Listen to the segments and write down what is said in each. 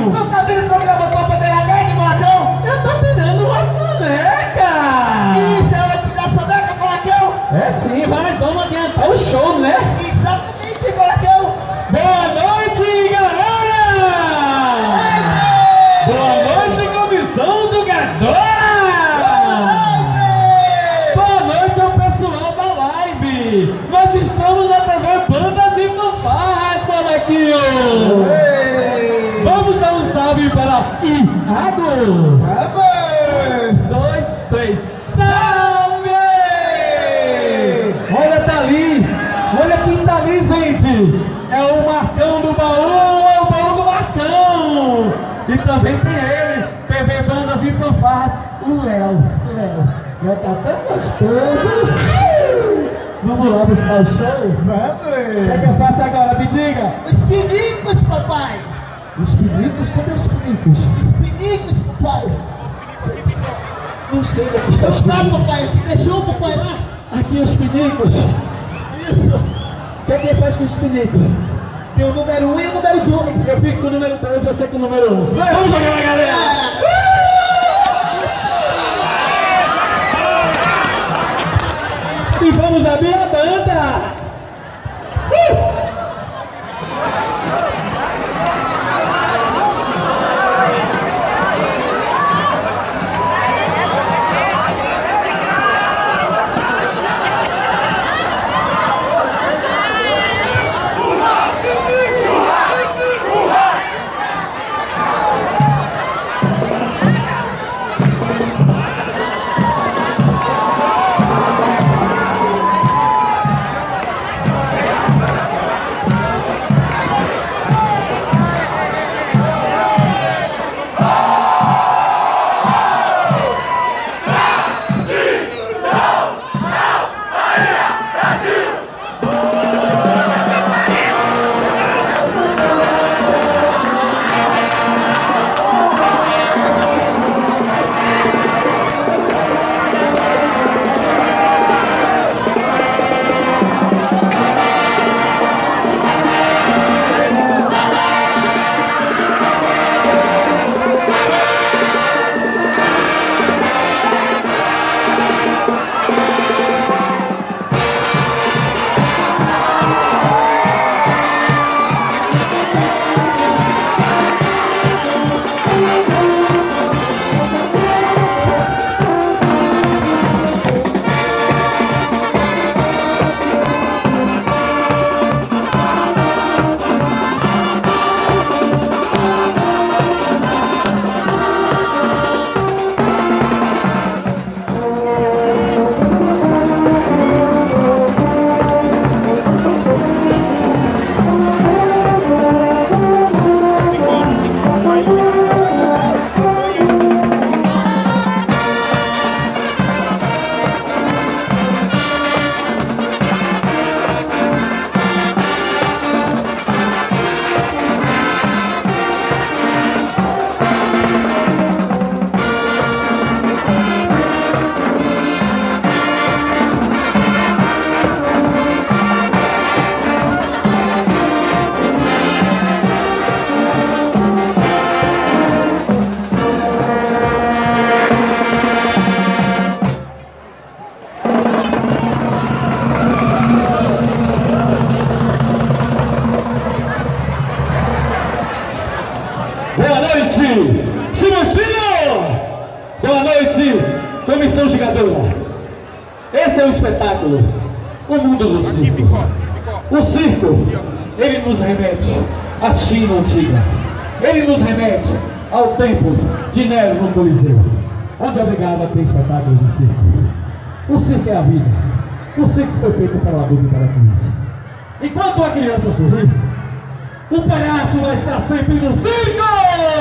Não tá vendo o programa Copa da Alegre, Marcão? Eu tô tirando uma soneca! Isso, é hora de tirar soneca, Marcão? É sim, mas vamos adiantar o show, né? Exatamente, Marcão! Boa noite, galera! Boa noite, comissão jogadora! Boa noite ao pessoal da live! Nós estamos na TV Bandas e Fanfarras, molequinho! Vamos dar um salve para Iago! Vamos! 2, 3, salve! Olha, tá ali! Olha quem tá ali, gente! É o Marcão do baú! É o baú do Marcão! E também tem ele, TV Bandas e Fanfarras, o Léo. Léo tá tão gostoso! Vamos lá buscar o show? Vamos! O que eu faço agora? Me diga! Os pinicos, papai! Os pinicos? Cadê os pinicos? Os pinicos, papai! Não sei onde é que está os Tá, pinicos. papai, te deixou, papai, lá? Aqui os pinicos. Isso! O que é que faz com os pinicos? Tem o número 1 e o número 2. Eu fico com o número 2, você com o número 1. Vamos jogar na galera! E vamos abrir a banda! Boa noite, Silvio! Boa noite, comissão jogadora. Esse é o espetáculo, o mundo do circo. O circo, ele nos remete à China antiga. Ele nos remete ao tempo de Nero no Coliseu, onde obrigado a ter espetáculos de circo. O circo é a vida. O circo foi feito para o adulto e para a criança. Enquanto a criança sorri, o palhaço vai estar sempre no circo!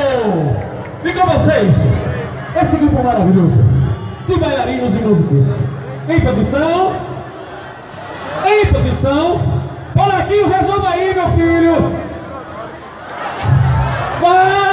E com vocês, esse grupo maravilhoso de bailarinos e músicos. Em posição. Em posição. Paulinho, resolva aí, meu filho. Vai!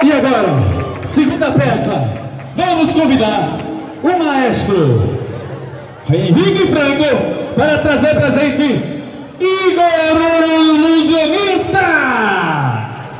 E agora, segunda peça, vamos convidar o maestro Henrique Franco para trazer pra gente Igor o Ilusionista!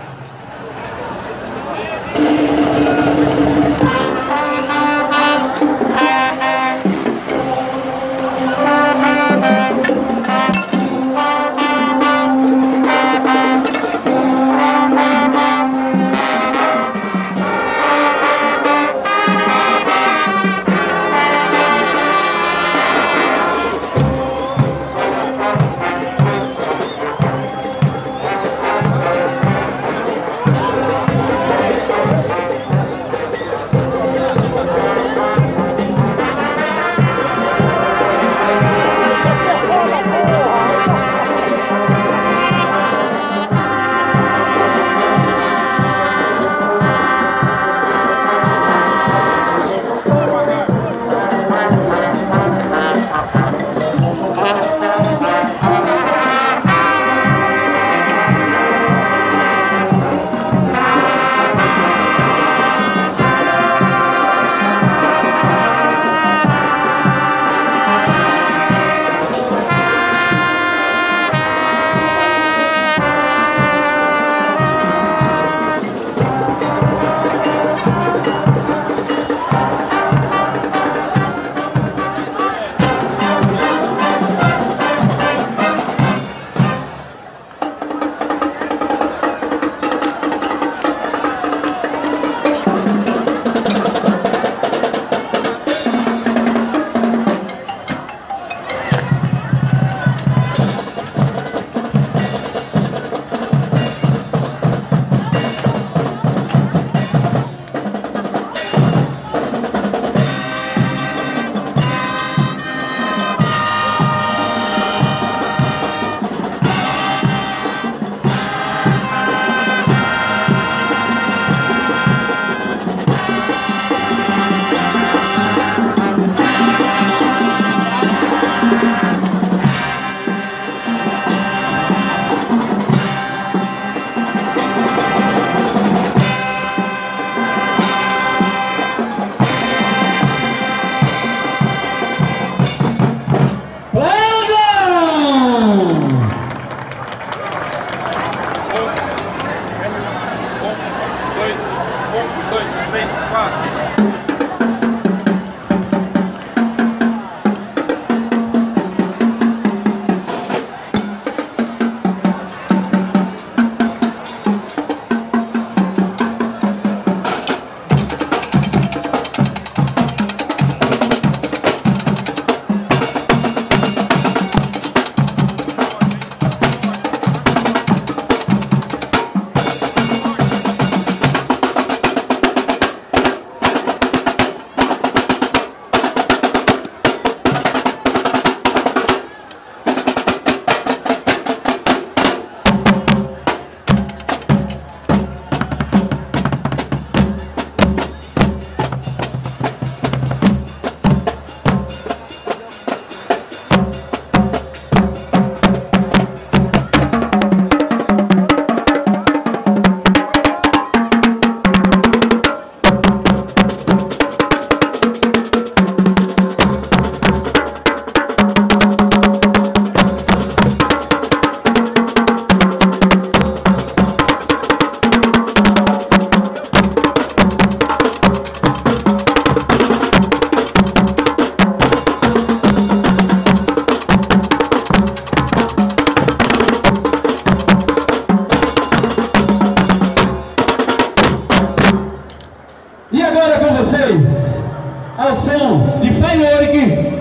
ao som de Feyoric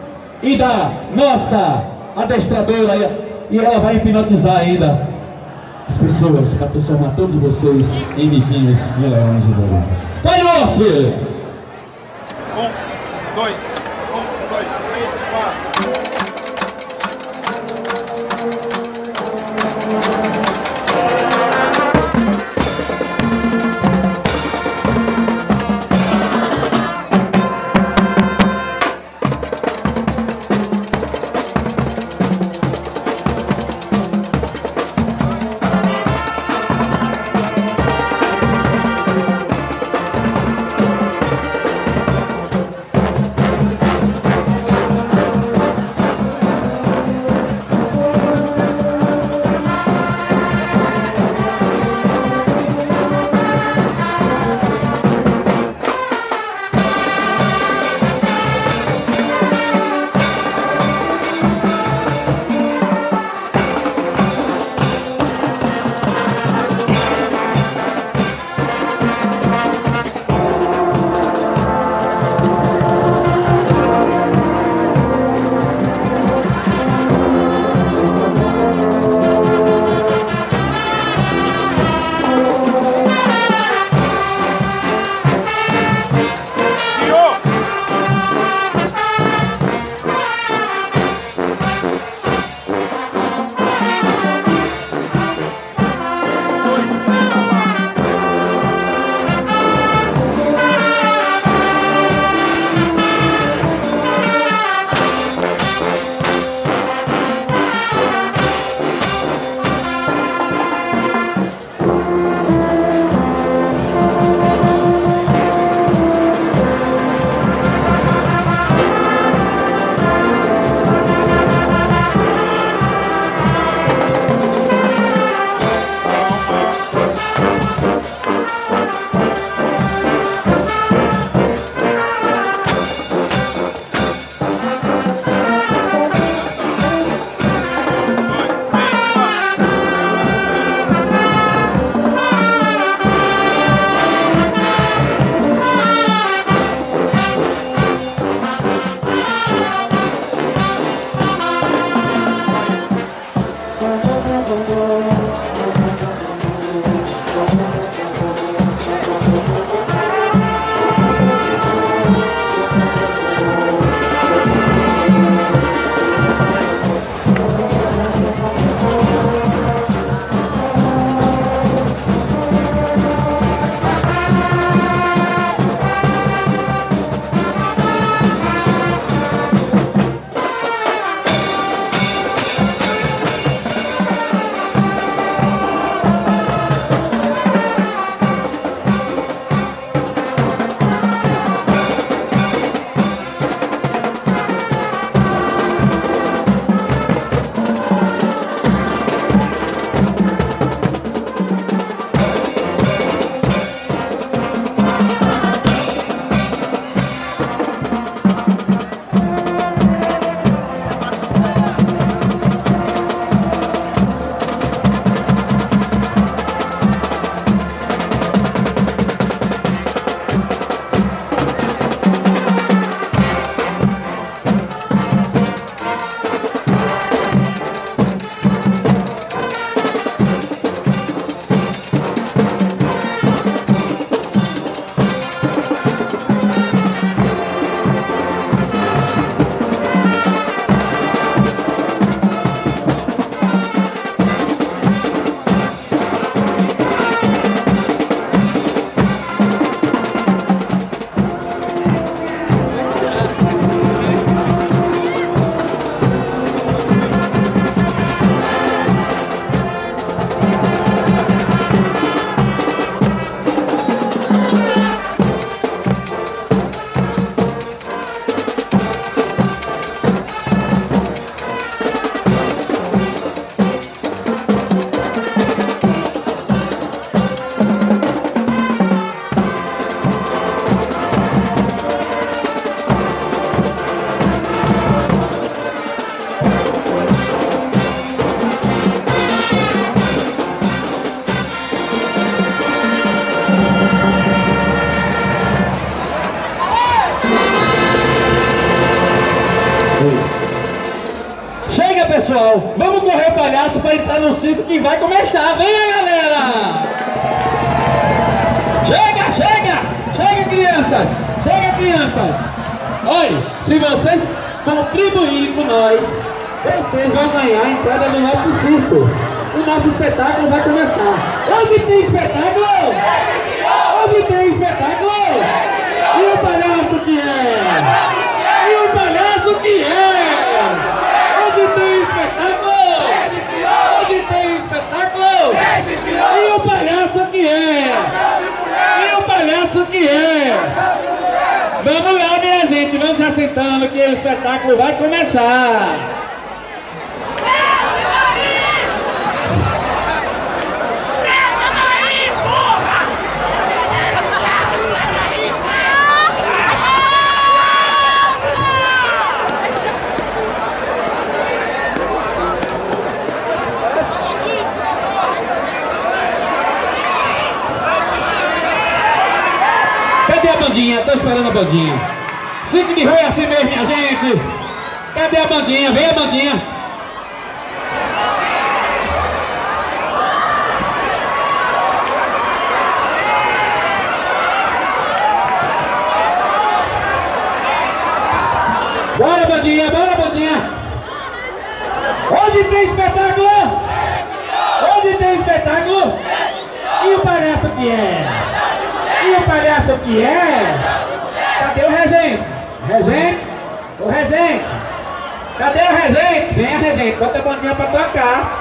e da nossa adestradora, e ela vai hipnotizar ainda as pessoas para transformar todos vocês em miquinhos de leões e bolinhas. Feyoric! 1, 2, 3, 4. Chega, pessoal, vamos correr o palhaço para entrar no circo que vai começar. Venha, galera! Chega, chega! Chega, crianças! Chega, crianças! Olha, se vocês contribuírem com nós, vocês vão ganhar a entrada no nosso circo. O nosso espetáculo vai começar. Hoje tem espetáculo? Hoje tem espetáculo? E o palhaço que é? E o palhaço que é? Hoje tem espetáculo? Hoje tem espetáculo? E o palhaço que é? E o palhaço que é? Vamos lá, minha gente, vamos se assentando que o espetáculo vai começar. Cadê a bandinha? Tô esperando a bandinha. Circo de rua é assim mesmo, minha gente. Cadê a bandinha? Vem a bandinha. Bora, bandinha, bora, bandinha. Hoje tem espetáculo? Hoje tem espetáculo? E o palhaço que é? E o palhaço que é? Cadê o regente? Regente? O regente? Cadê o regente? Vem a regente, bota a bandinha pra tocar.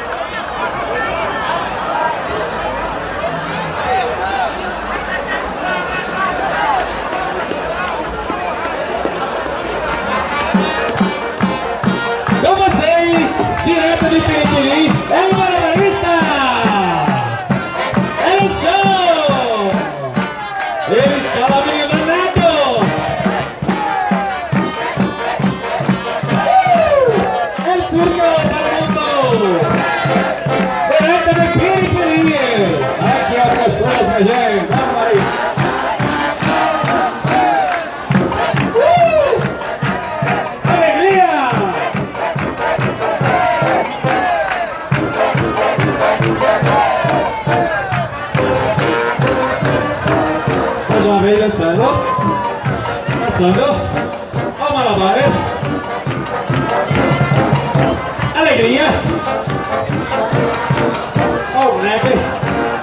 Com vocês, direto de Piripiri, é o malabarista! É o show! Ele está meio danado. El surco ganando. Direto de Quiriquiri. Aqui abre as coisas, minha gente. Vamos aí. Alegria. Mais uma vez dançando. Ó malabares. Alegria. Ó o boneco.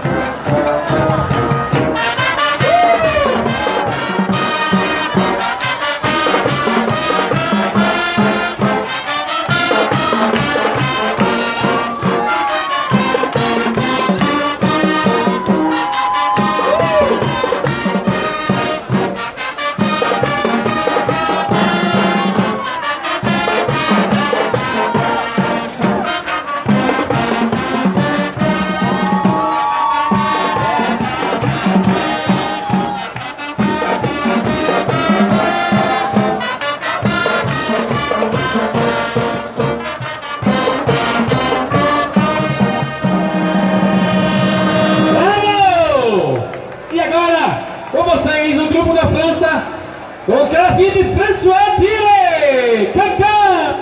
Com vocês, o grupo da França, com David François Pire, Cancan.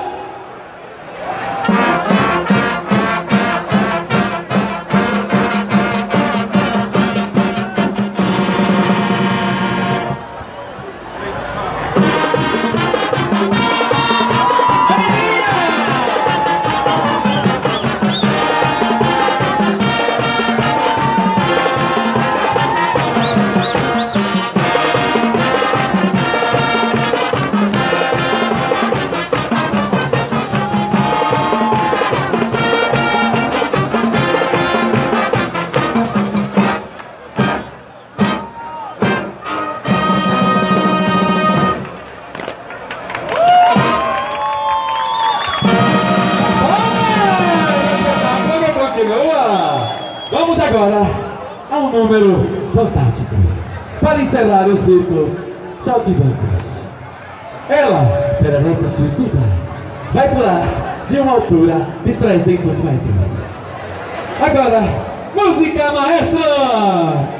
Vamos agora ao número fantástico para encerrar o ciclo Saltimbancos. Ela, perereca suicida, vai pular de uma altura de 300 metros. Agora, música maestra!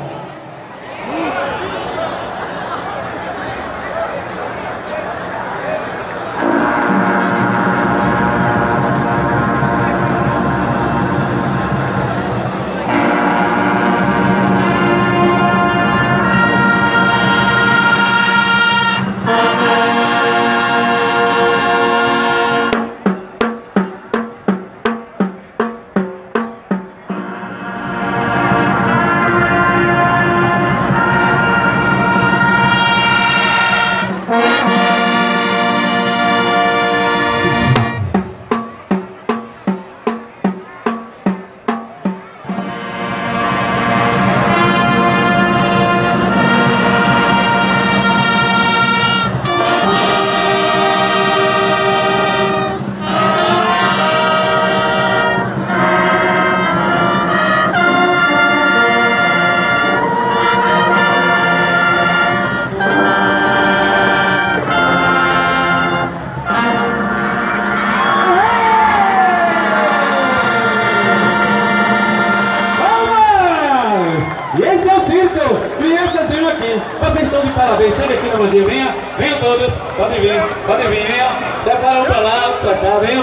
Vocês estão de parabéns, chega aqui na bandinha, venham todos, podem vir, venham, separa um pra lá, outro pra cá, venham,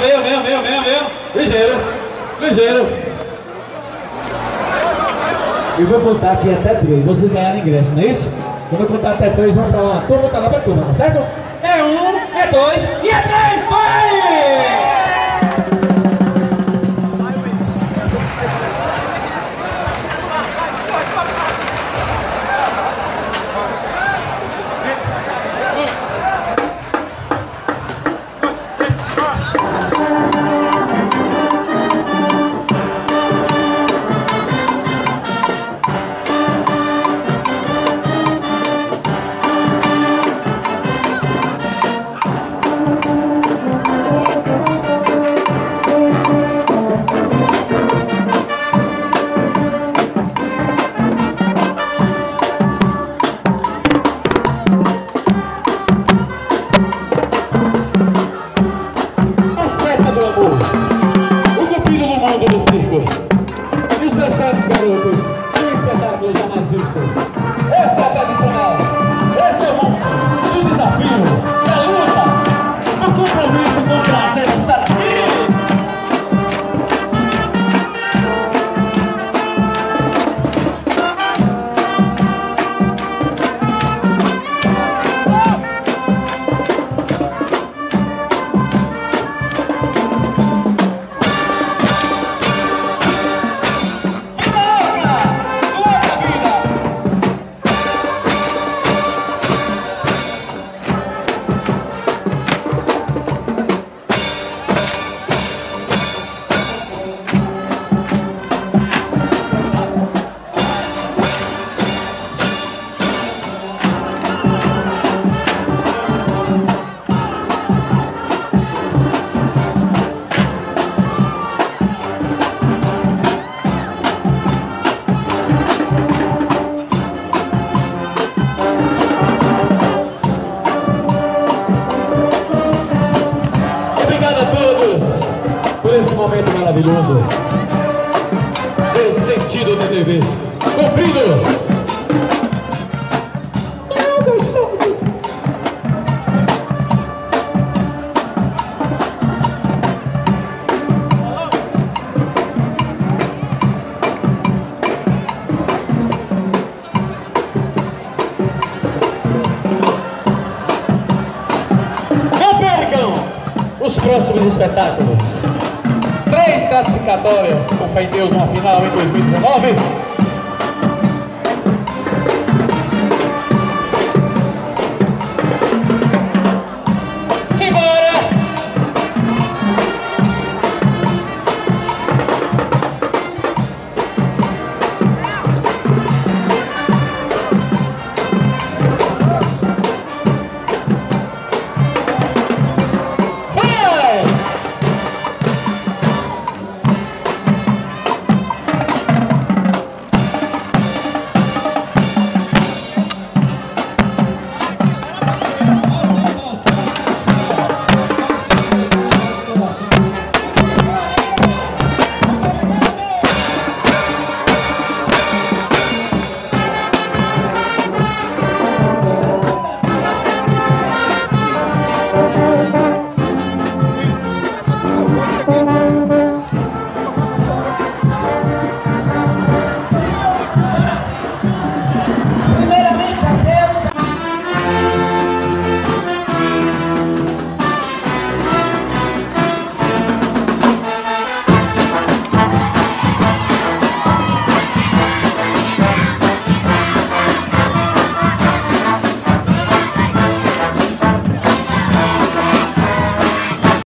ligeiro. Eu vou contar aqui até 3, vocês ganharam ingresso, não é isso? Quando eu contar até 3, vamos pra uma turma, tá lá pra turma, tá certo? É 1, é 2 e é 3, vai! isso. Essa é a tradicional. Esse é o mundo do desafio, da luta, do compromisso com o prazer de estar aqui. Esse momento maravilhoso, esse sentido do dever cumprido. Não percam os próximos espetáculos. 3 classificatórias, com fé em Deus, uma final em 2019.